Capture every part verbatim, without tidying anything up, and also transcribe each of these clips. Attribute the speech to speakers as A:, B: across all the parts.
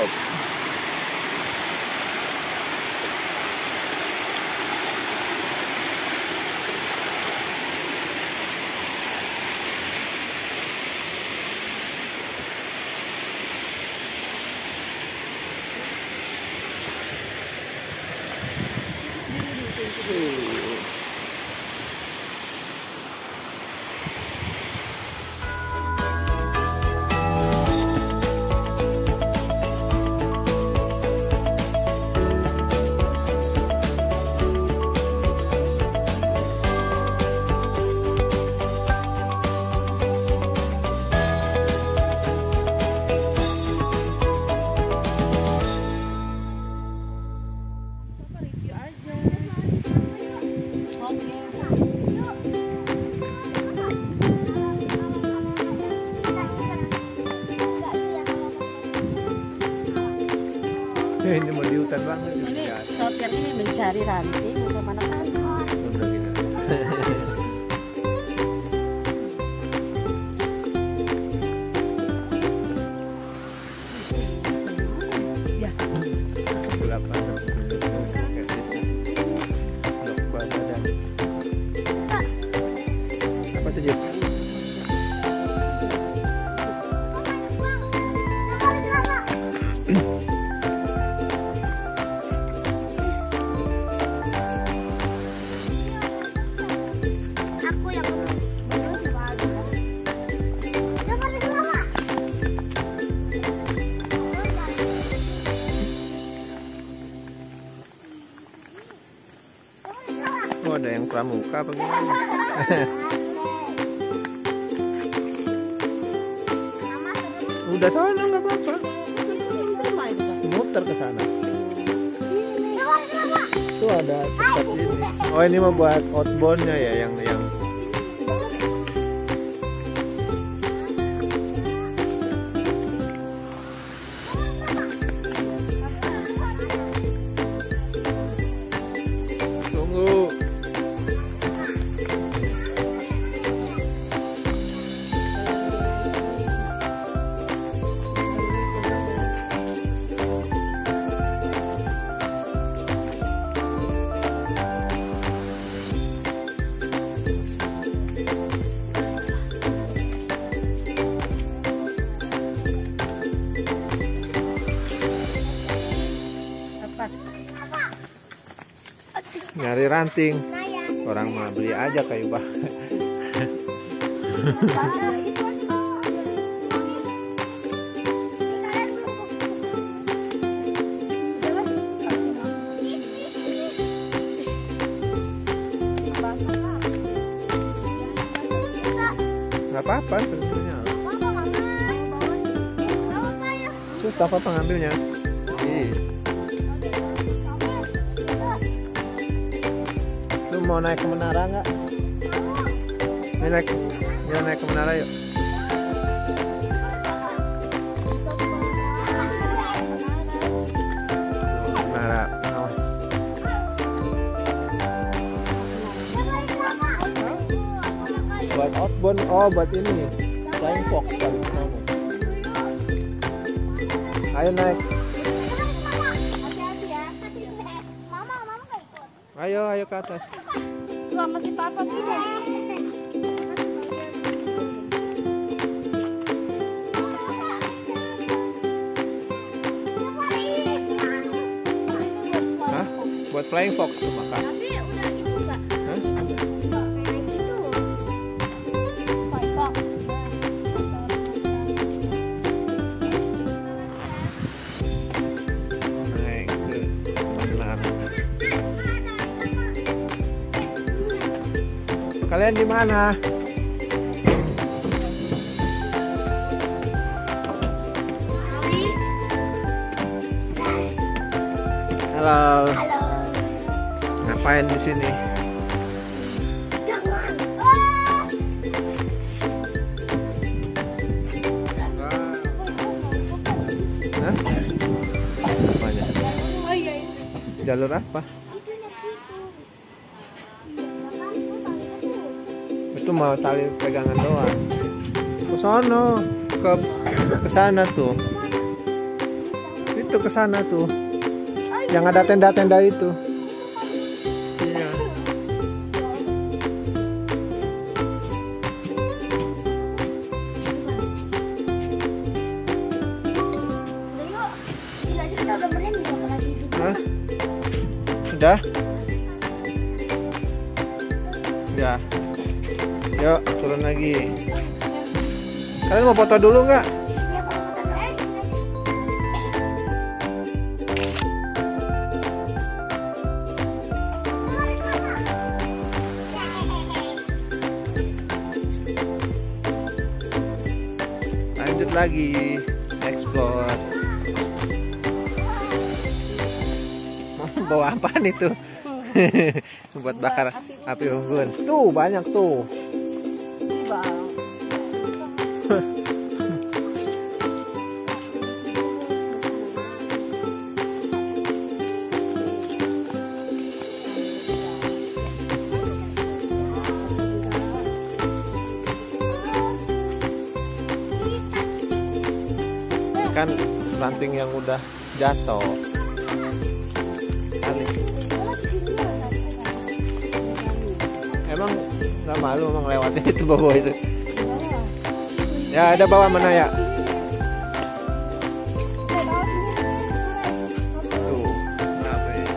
A: Ini mau di hutan banget.
B: Ini sopir ini mencari ranting untuk mana kan? Ya.
A: Berapa? Apa tuh, Jep? Oh, ada yang pramuka apa gimana? Udah sana nggak apa-apa. Muter ke sana. Tuh ada tempat ini. Oh, ini mau buat outboundnya ya, yang yang tunggu. Nyari ranting, orang mah beli aja kayu bakar. Nggak apa-apa sebenarnya. Susah apa ngambilnya? Ih. Lu mau naik ke menara nggak? Ini naik, ya naik ke menara yuk. Menara, awas. Buat outbound, oh buat ini, flying fox kali kamu. Ayo naik. Ayo, ayo ke atas.
B: Sama si papa tidak.
A: Hah? Buat flying fox tuh makan.
B: Tapi udah itu enggak?
A: Hah? Naik ke menara. Kalian di mana? Halo. Ngapain di sini? Hah? Apanya? Jalur apa? Itu mau tali pegangan doang. Ke sono, ke ke sana tuh. Itu ke sana tuh. Yang ada tenda-tenda itu. Iya. Hah? Sudah? Ya. Yuk, turun lagi. Kalian mau foto dulu nggak? Lanjut lagi, explore. Mau bawa apaan itu? Buat bakar api unggun. Tuh banyak tuh. Kan ranting yang udah jatuh. Emang nggak malu emang lewatnya itu bawah itu. Ya ada bawah mana ya? Tuh, apa ya?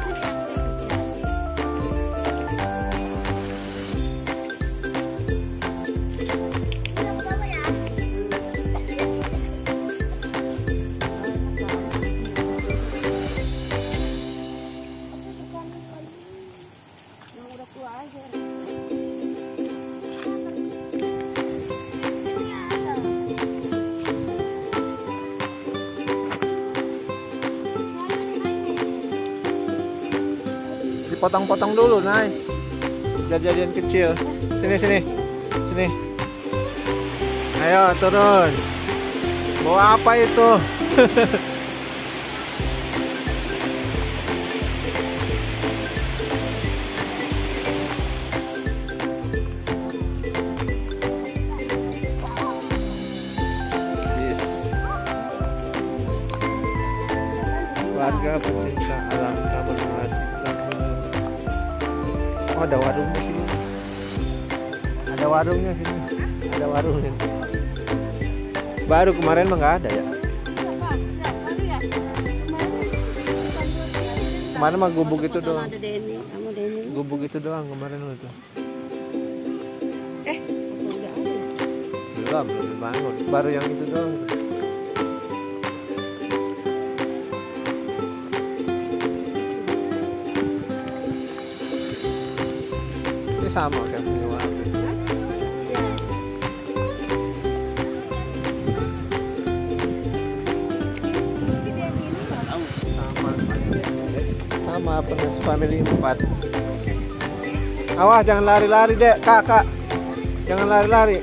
A: Dipotong-potong dulu, Nay. Jadi-jadian kecil. Sini, sini. Sini. Ayo, turun. Bawa apa itu? Yes. Warga pecinta alam Taman Melati. Oh, ada warungnya sini. Ada warungnya sini. Ada warungnya. Baru kemarin mah nggak ada ya. Kemarin mah gubuk itu doang. Gubuk itu doang kemarin itu.
B: Eh,
A: belum, belum bangun. Baru yang itu doang. Ini sama kan punya api. Sama, sama penuh family empat. Awas jangan lari-lari dek, kakak. Jangan lari-lari.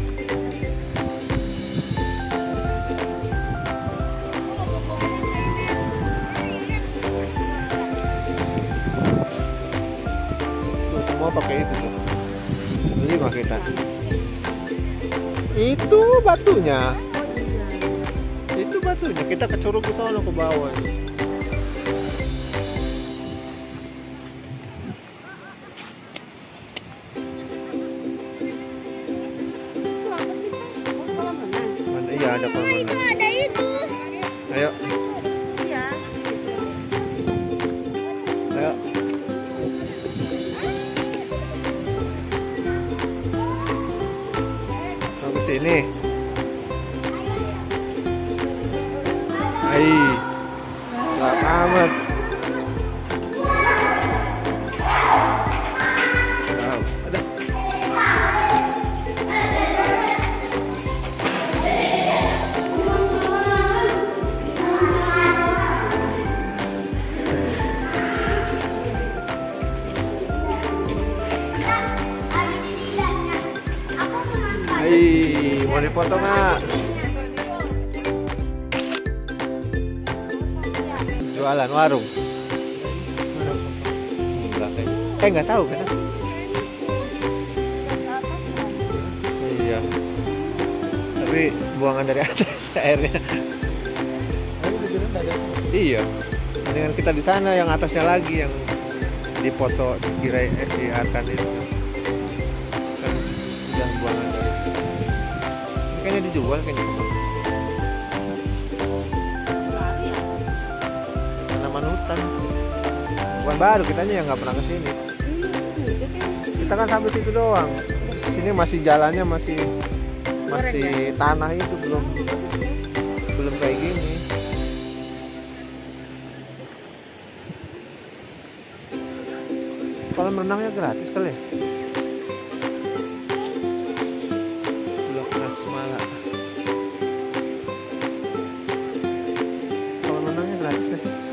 A: Tuh semua pakai itu tuh. Lima kita. Itu batunya. Itu batunya. Kita ke curug ke sana ke bawah. Mana iya ada kolam renang.
B: ada itu.
A: Ayo.
B: Iya.
A: Ayo. Mau ke sini. Hai. Gelap amat. Wow, ada. Hai, mau dipoto nggak? Jualan warung. Eh nggak tahu kan? Iya. Tapi buangan dari atas airnya. Iya. Dengan kita di sana yang atasnya lagi yang dipoto kira eh si Arkan itu kan udah buangan dari situ. Ini kayaknya dijual kayaknya. Tanaman hutan. Bukan baru, kitanya yang nggak pernah kesini. Kita kan sampai situ doang. Sini masih jalannya masih masih tanah itu belum belum kayak gini. Kolam renangnya gratis kali ya? Blok Asmara. Kolam renangnya gratis gak sih?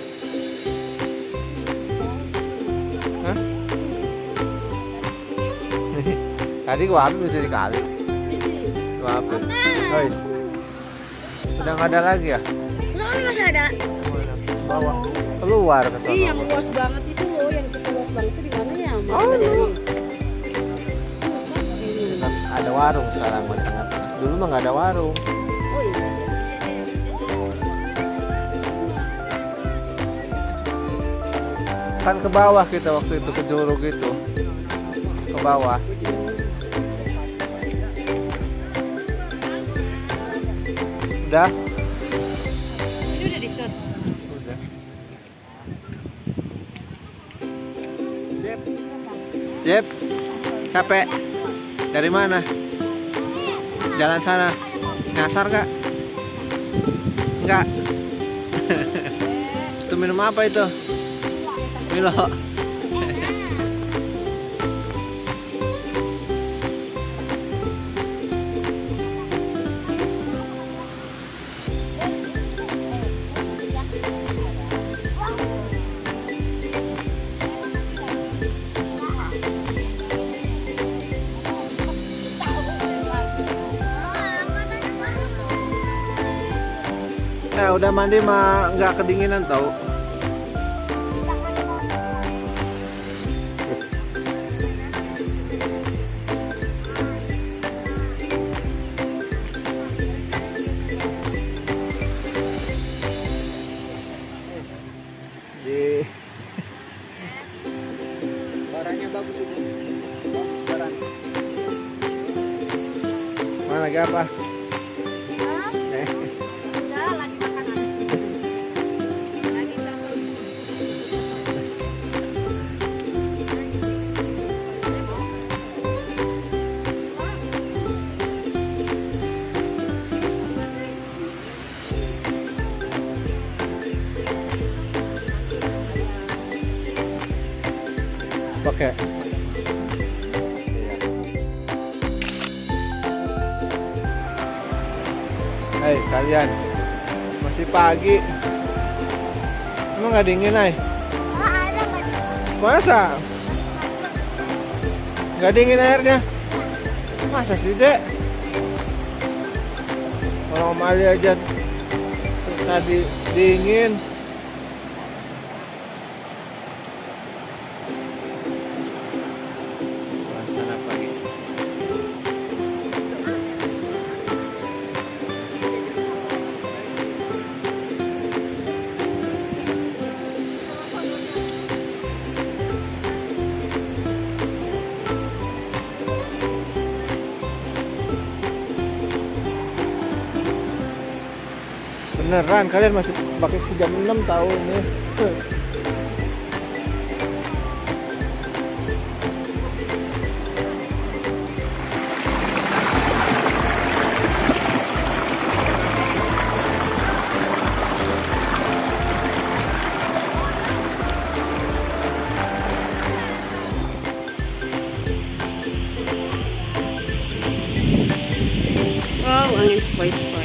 A: Hah? Tadi gua ambil bisa dikali. Gua ambil. Oi. Udah nggak ada lagi ya?
B: Soalnya masih ada.
A: Bawa keluar ke sana.
B: Iya, yang luas banget itu loh, yang kita luas banget itu di mana ya?
A: Oh,
B: Dari
A: iya.
B: ini.
A: Ada warung sekarang di tengah-tengah. Dulu mah nggak ada warung.
B: Oh iya.
A: Kan ke bawah kita waktu itu ke Jurug gitu. Ke bawah. Udah?
B: Ini udah di shoot.
A: Udah. Jep. Jep. Capek. Dari mana? Jalan sana. Nyasar gak? Enggak. Itu minum apa itu? Milo. Eh udah mandi mah nggak kedinginan tau. Di barangnya bagus itu. Barang. Mana lagi apa? Eh. Pakai. Hei kalian, masih pagi. Emang nggak dingin, ay? Masa? Nggak dingin airnya? Masa sih, Dek? Kalau Mali aja tadi dingin. Suasana pagi. Beneran kalian masih pakai si jam enam tahun nih.
B: Wow, angin sepoi-sepoi.